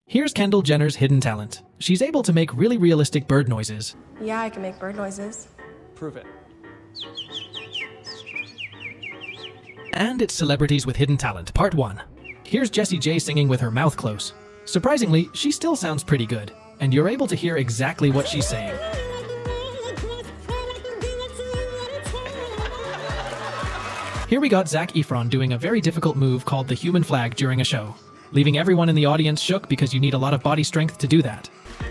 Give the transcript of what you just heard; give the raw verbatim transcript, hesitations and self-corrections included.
Here's Kendall Jenner's hidden talent. She's able to make really realistic bird noises. Yeah, I can make bird noises. Prove it. And it's Celebrities with Hidden Talent, Part one. Here's Jessie J singing with her mouth close. Surprisingly, she still sounds pretty good, and you're able to hear exactly what she's saying. Here we got Zac Efron doing a very difficult move called the human flag during a show, leaving everyone in the audience shook because you need a lot of body strength to do that.